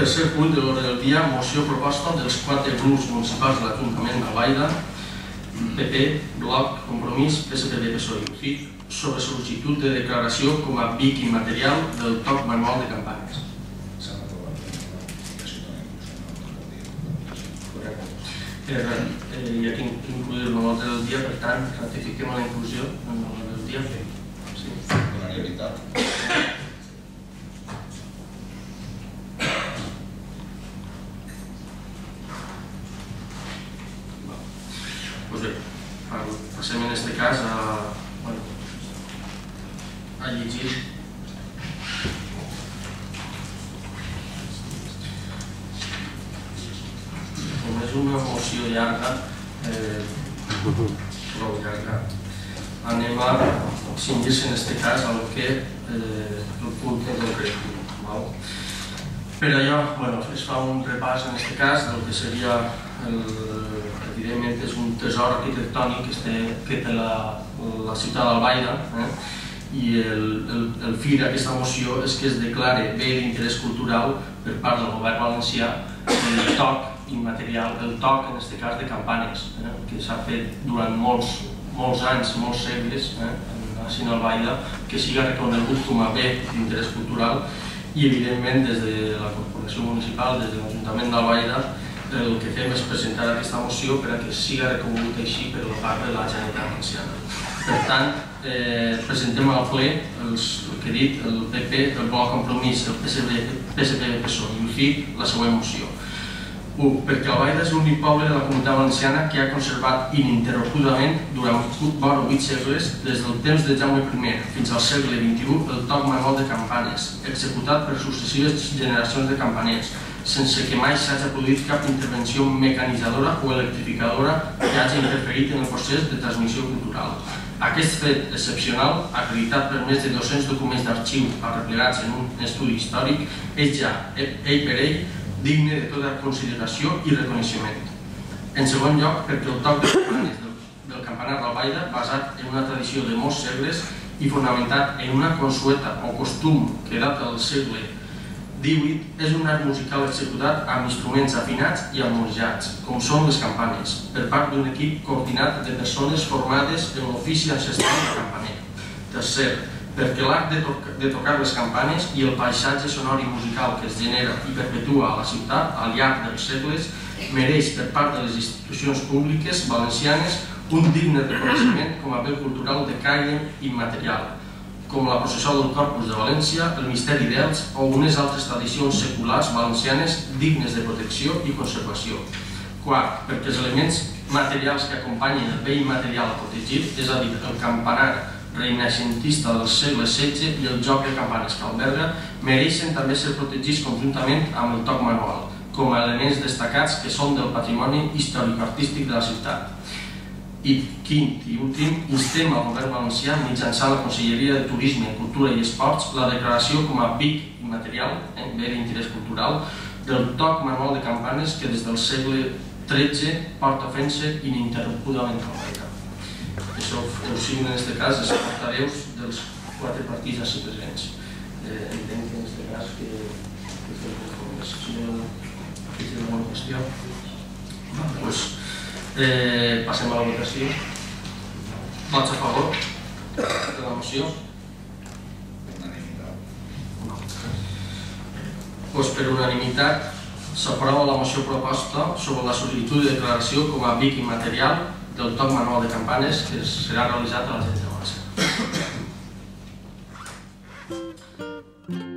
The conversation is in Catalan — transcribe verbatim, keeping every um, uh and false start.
Tercer punt de l'ordre del dia, moció proposta dels quatre grups municipals de l'Ajuntament d'Albaida, P P, Bloc, Compromís, P S P D, P S O E i U C I D, sobre sol·licitud de declaració com a B I C immaterial del toc manual de campanes. Hi ha que incluir en l'ordre del dia, per tant, ratifiquem la inclusió en l'ordre del dia. Sí. Unanimitat. Doncs bé, passem en aquest cas a, a llegir. Com és una moció llarga, prou llarga, anem a cingir-se en aquest cas al que el punt en concret. Per allò, es fa un repàs en aquest cas del que seria el evidentment és un tresor arquitectònic que té la ciutat d'Albaida i el fi d'aquesta moció és que es declare bé d'interès cultural per part del govern valencià el toc immaterial, el toc en aquest cas de campanes, que s'ha fet durant molts anys, molts segles a Albaida, que siga reconegut com a bé d'interès cultural i evidentment des de la corporació municipal, des de l'Ajuntament d'Albaida, el que fem és presentar aquesta moció per a que siga reconegut així per la part de la Generalitat Valenciana. Per tant, presentem al ple el que he dit, el P P, el Bloc Compromís, el P S P D, P S O E i U C I D, la següent moció. u. Perquè Albaida és l'únic poble de la Comunitat Valenciana que ha conservat ininterrompudament durant vora vuit segles, des del temps de Jaume primer fins al segle vint-i-u, el toc manual de campanes, executat per successives generacions de campaners, sense que mai s'hagi produït cap intervenció mecanitzadora o electrificadora que hagi interferit en el procés de transmissió cultural. Aquest fet excepcional, acreditat per més de dos-cents documents d'arxiu arreplegats en un estudi històric, és ja, ell per ell, digne de tota consideració i reconeixement. En segon lloc, perquè el toc de campanes del campanar d'Albaida, basat en una tradició de molts segles i fonamentat en una consueta o costum que data del segle divuit, és un art musical executat amb instruments afinats i harmonitzats, com són les campanes, per part d'un equip coordinat de persones formades en l'ofici ancestral de campaner. Tercer, perquè l'art de tocar les campanes i el paisatge sonor i musical que es genera i perpetua a la ciutat al llarg dels segles mereix per part de les institucions públiques valencianes un digne reconeixement com a bé cultural de caire immaterial, com la processó del Corpus de València, el misteri d'Elx o unes altres tradicions seculars valencianes dignes de protecció i conservació. Quart, perquè els elements materials que acompanyen el bé immaterial protegit, és a dir, el campanar renaixentista del segle setze i el joc de campanes que alberga, mereixen també ser protegits conjuntament amb el toc manual, com a elements destacats que són del patrimoni històric-artístic de la ciutat. I quint i últim, instem al govern valencià mitjançant la Conselleria de Turisme, Cultura i Esports la declaració com a B I C immaterial, bé d'interès cultural, del toc manual de campanes que des del segle tretze porta fent-se ininterrompudament a Albaida. Això ho signen en aquest cas els portaveus dels quatre partits així presents. Entenc que en aquest cas que és una qüestió. Doncs passem a la votació. Vots a favor de la moció? Doncs per unanimitat s'aprova la moció proposta sobre la sol·licitud de declaració com a B I C immaterial del toc manual de campanes que serà realitzat a la Generalitat Valenciana.